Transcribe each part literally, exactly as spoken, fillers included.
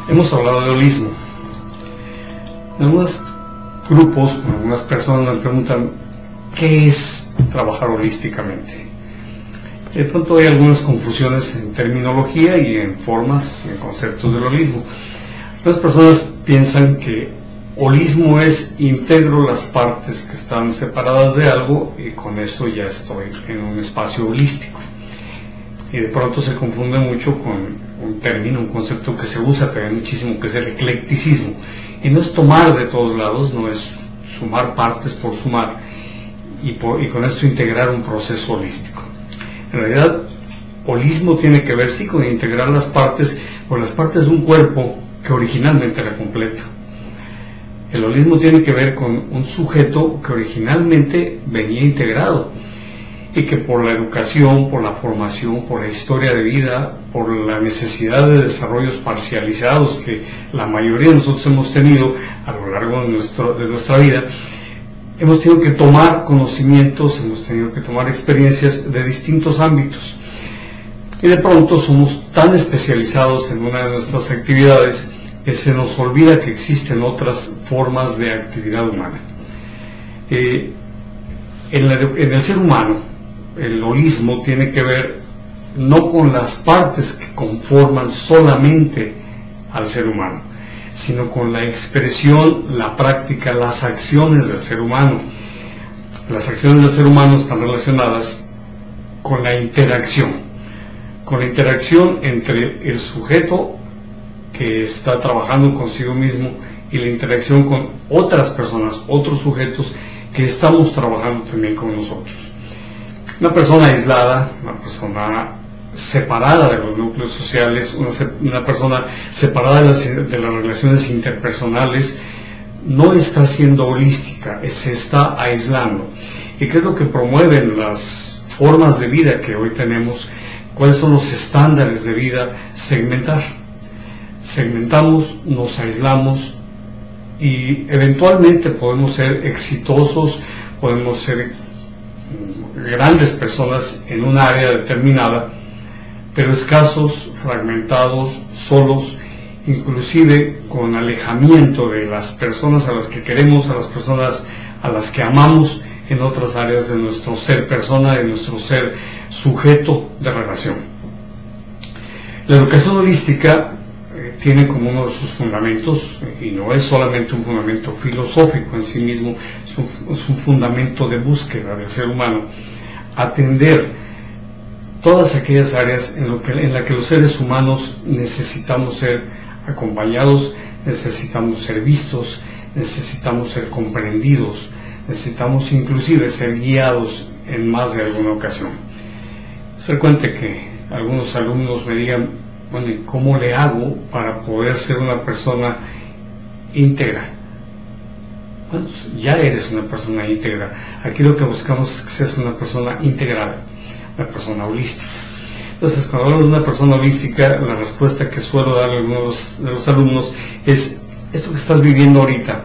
Hemos hablado de holismo. En algunos grupos, algunas personas me preguntan ¿qué es trabajar holísticamente? De pronto hay algunas confusiones en terminología y en formas y en conceptos del holismo. Las personas piensan que holismo es integro las partes que están separadas de algo y con eso ya estoy en un espacio holístico. Y de pronto se confunde mucho con un término, un concepto que se usa también muchísimo, que es el eclecticismo. Y no es tomar de todos lados, no es sumar partes por sumar y, por, y con esto integrar un proceso holístico. En realidad, holismo tiene que ver sí con integrar las partes, o las partes de un cuerpo que originalmente era completo. El holismo tiene que ver con un sujeto que originalmente venía integrado y que por la educación, por la formación, por la historia de vida, por la necesidad de desarrollos parcializados que la mayoría de nosotros hemos tenido a lo largo de, nuestro, de nuestra vida, hemos tenido que tomar conocimientos, hemos tenido que tomar experiencias de distintos ámbitos. Y de pronto somos tan especializados en una de nuestras actividades que se nos olvida que existen otras formas de actividad humana. Eh, en, la, en el ser humano, el holismo tiene que ver no con las partes que conforman solamente al ser humano, sino con la expresión, la práctica, las acciones del ser humano. Las acciones del ser humano están relacionadas con la interacción, con la interacción entre el sujeto que está trabajando consigo mismo y la interacción con otras personas, otros sujetos que estamos trabajando también con nosotros. Una persona aislada, una persona separada de los núcleos sociales, una, una persona separada de las, de las relaciones interpersonales, no está siendo holística, se está aislando. ¿Y qué es lo que promueven las formas de vida que hoy tenemos? ¿Cuáles son los estándares de vida? Segmentar. Segmentamos, nos aislamos y eventualmente podemos ser exitosos, podemos ser grandes personas en un área determinada, pero escasos, fragmentados, solos, inclusive con alejamiento de las personas a las que queremos, a las personas a las que amamos en otras áreas de nuestro ser persona, de nuestro ser sujeto de relación. La educación holística eh, tiene como uno de sus fundamentos, y no es solamente un fundamento filosófico en sí mismo, es un, es un fundamento de búsqueda del ser humano, atender todas aquellas áreas en, lo que, en las que los seres humanos necesitamos ser acompañados, necesitamos ser vistos, necesitamos ser comprendidos, necesitamos inclusive ser guiados en más de alguna ocasión. Se cuenta que algunos alumnos me digan, bueno, ¿y cómo le hago para poder ser una persona íntegra? Bueno, pues ya eres una persona íntegra. Aquí lo que buscamos es que seas una persona integrada, una persona holística. Entonces, cuando hablamos de una persona holística, la respuesta que suelo dar a algunos de los alumnos es: esto que estás viviendo ahorita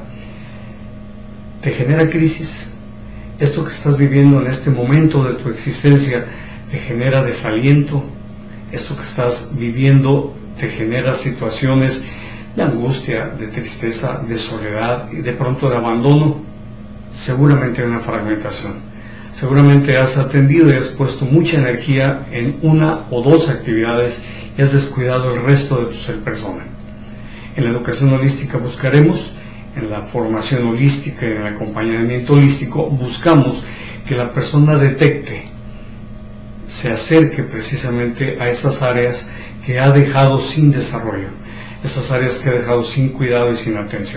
te genera crisis, esto que estás viviendo en este momento de tu existencia te genera desaliento, esto que estás viviendo te genera situaciones de angustia, de tristeza, de soledad y de pronto de abandono. Seguramente hay una fragmentación, seguramente has atendido y has puesto mucha energía en una o dos actividades y has descuidado el resto de tu ser persona. En la educación holística buscaremos, en la formación holística y en el acompañamiento holístico, buscamos que la persona detecte, se acerque precisamente a esas áreas que ha dejado sin desarrollo, esas áreas que ha dejado sin cuidado y sin atención.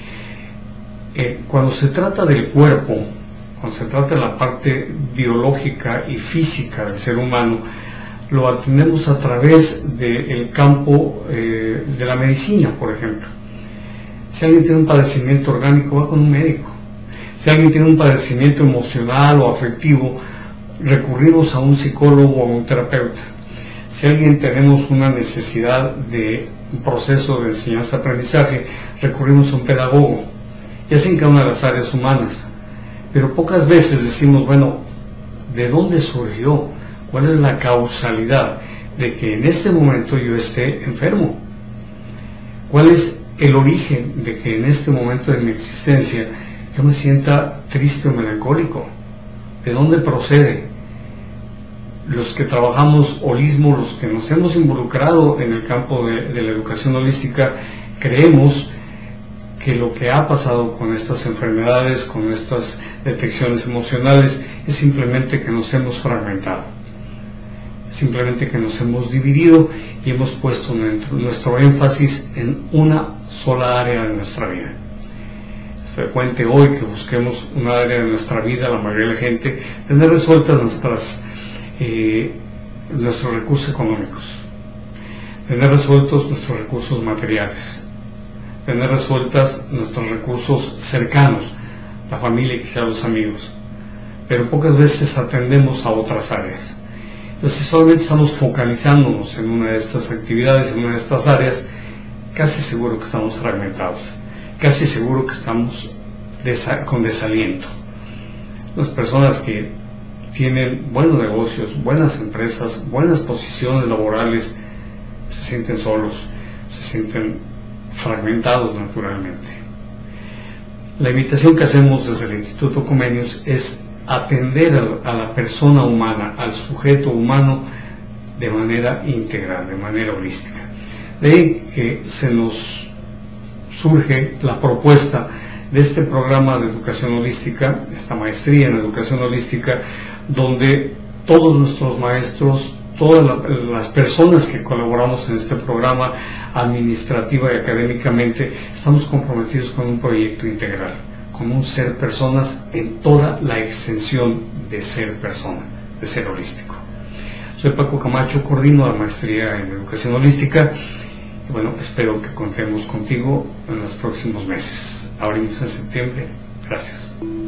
Eh, cuando se trata del cuerpo, cuando se trata de la parte biológica y física del ser humano, lo atendemos a través del campo eh, de la medicina, por ejemplo. Si alguien tiene un padecimiento orgánico, va con un médico. Si alguien tiene un padecimiento emocional o afectivo, recurrimos a un psicólogo o a un terapeuta. Si alguien tenemos una necesidad de un proceso de enseñanza-aprendizaje, recurrimos a un pedagogo, y así en cada una de las áreas humanas. Pero pocas veces decimos, bueno, ¿de dónde surgió? ¿Cuál es la causalidad de que en este momento yo esté enfermo? ¿Cuál es el origen de que en este momento de mi existencia yo me sienta triste o melancólico? ¿De dónde procede? Los que trabajamos holismo, los que nos hemos involucrado en el campo de, de la educación holística, creemos que lo que ha pasado con estas enfermedades, con estas detecciones emocionales, es simplemente que nos hemos fragmentado, simplemente que nos hemos dividido y hemos puesto nuestro énfasis en una sola área de nuestra vida. Es frecuente hoy que busquemos una área de nuestra vida, la mayoría de la gente, tener resueltas nuestras, eh, nuestros recursos económicos, tener resueltos nuestros recursos materiales, tener resueltas nuestros recursos cercanos, la familia y quizá los amigos, pero pocas veces atendemos a otras áreas. Entonces, si solamente estamos focalizándonos en una de estas actividades, en una de estas áreas, casi seguro que estamos fragmentados, casi seguro que estamos desa- con desaliento. Las personas que tienen buenos negocios, buenas empresas, buenas posiciones laborales, se sienten solos, se sienten fragmentados naturalmente. La invitación que hacemos desde el Instituto Comenius es atender a, a la persona humana, al sujeto humano, de manera integral, de manera holística. De ahí que se nos surge la propuesta de este programa de educación holística, esta maestría en educación holística, donde todos nuestros maestros, todas la, las personas que colaboramos en este programa, administrativa y académicamente, estamos comprometidos con un proyecto integral, con un ser personas en toda la extensión de ser persona, de ser holístico. Soy Paco Camacho, coordino la maestría en educación holística y bueno, espero que contemos contigo en los próximos meses. Abrimos en septiembre. Gracias.